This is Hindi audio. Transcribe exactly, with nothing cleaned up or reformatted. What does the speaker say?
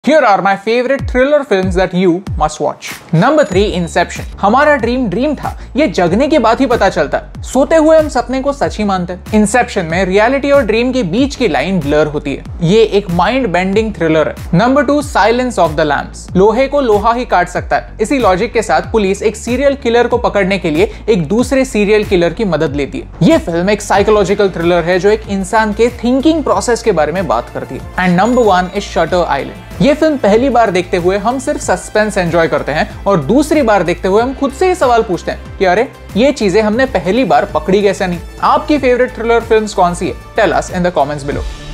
Here are my favorite thriller films that you must watch. Number three, Inception. हमारा ड्रीम ड्रीम था, ये जगने के बाद ही पता चलता है। सोते हुए हम सपने को सच ही मानते हैं। इंसेप्शन में रियलिटी और ड्रीम के बीच की लाइन ब्लर होती है। ये एक माइंड बेंडिंग थ्रिलर है। Number two, silence of the lambs. लोहे को लोहा ही काट सकता है। इसी लॉजिक के साथ पुलिस एक सीरियल किलर को पकड़ने के लिए एक दूसरे सीरियल किलर की मदद लेती है। ये फिल्म एक साइकोलॉजिकल थ्रिलर है जो एक इंसान के थिंकिंग प्रोसेस के बारे में बात करती है। And number one is Shutter Island. ये फिल्म पहली बार देखते हुए हम सिर्फ सस्पेंस एंजॉय करते हैं और दूसरी बार देखते हुए हम खुद से ही सवाल पूछते हैं कि अरे ये चीजें हमने पहली बार पकड़ी कैसे नहीं। आपकी फेवरेट थ्रिलर फिल्म्स कौन सी है? Tell us in the comments below.